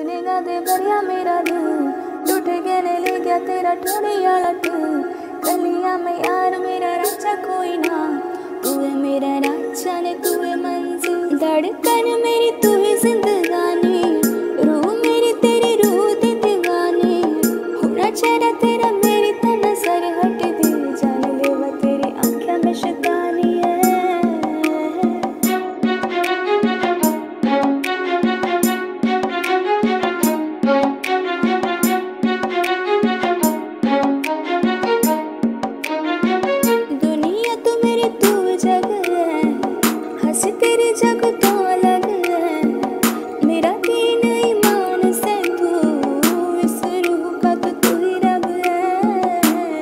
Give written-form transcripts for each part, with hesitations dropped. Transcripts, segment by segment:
फीलिंगा दे भरिया मेरा दिल, टूट के ने ले गया तेरा ठोड़िया लट। गलियां में यार मेरा राजा कोई ना, तू है मेरा राजा ने तू है मंजिल। धड़कन मेरी तू ही जिंदगानी, रूह मेरी तेरी रूह दी दीवानी। होना चेहरा तेरा मेरी ता नजर हट दी, जान ले वो तेरी आंखें में शैतानी है। दुनिया तो मेरी तू जग है, हंस तेरी जग तो अलग है। मेरा दीन ईमान से तू, इस रूह का तो तू ही रब है।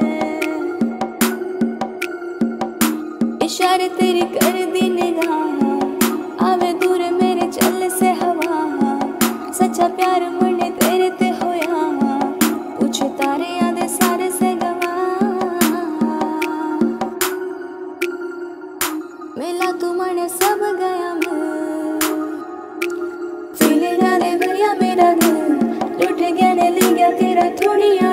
इशारे तेरी कर दी निगाह, आवे दूर मेरे चल से हवा। सच्चा प्यार मुन्ने तेरे ते होया, पूछ तारे याद सारे से गवा। मिला तू मने सब गया मैं, फीलिंगा दे भरिया मेरा दिल, लुट गया ने ले गया तेरा थोड़िया